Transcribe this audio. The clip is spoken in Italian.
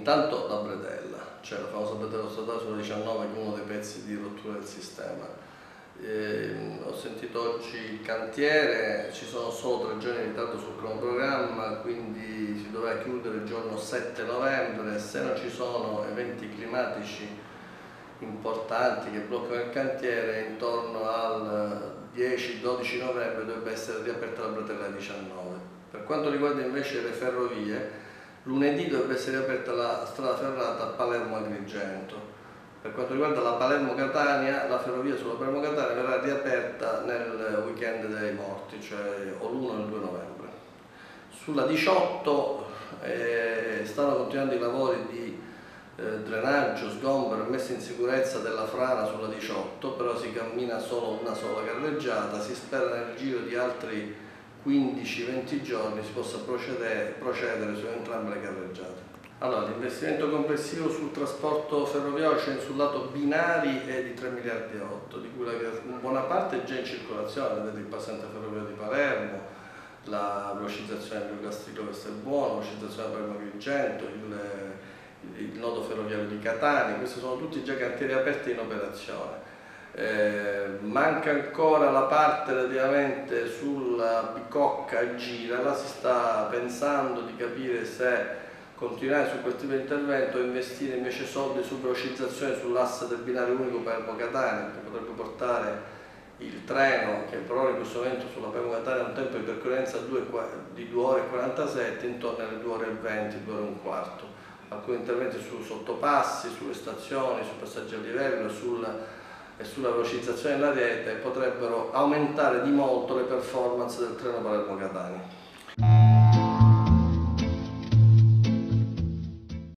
Intanto la bretella, cioè la famosa bretella stradale sulla 19 che è uno dei pezzi di rottura del sistema. Ho sentito oggi il cantiere, ci sono solo 3 giorni di ritardo sul cronoprogramma, quindi si dovrà chiudere il giorno 7 novembre, se non ci sono eventi climatici importanti che bloccano il cantiere, intorno al 10-12 novembre dovrebbe essere riaperta la bretella 19. Per quanto riguarda invece le ferrovie, lunedì dovrebbe essere riaperta la strada ferrata Palermo-Agrigento. Per quanto riguarda la Palermo-Catania, la ferrovia sulla Palermo-Catania verrà riaperta nel weekend dei morti, cioè o l'1 o il 2 novembre. Sulla 18 stanno continuando i lavori di drenaggio, sgombero e messa in sicurezza della frana sulla 18, però si cammina solo una sola carreggiata, si spera nel giro di altri 15-20 giorni si possa procedere su entrambe le carreggiate. Allora, l'investimento complessivo sul trasporto ferroviario, cioè sul lato binari, è di 3 miliardi e 8, di cui una buona parte è già in circolazione, vedete il passante ferroviario di Palermo, la velocizzazione del Castiglio Castelbuono, la velocizzazione Palermo-Agrigento, il nodo ferroviario di Catania, questi sono tutti già cantieri aperti in operazione. Manca ancora la parte relativamente sulla Bicocca Gira, là si sta pensando di capire se continuare su quel tipo di intervento o investire invece soldi su velocizzazione sull'asse del binario unico Palermo-Catania, che potrebbe portare il treno, che per ora in questo momento sulla Palermo-Catania ha un tempo di percorrenza di 2 ore e 47, intorno alle 2 ore e 20, 2 ore e un quarto. Alcuni interventi su sottopassi, sulle stazioni, sui passaggi a livello e sulla velocizzazione della rete potrebbero aumentare di molto le performance del treno Palermo-Catania.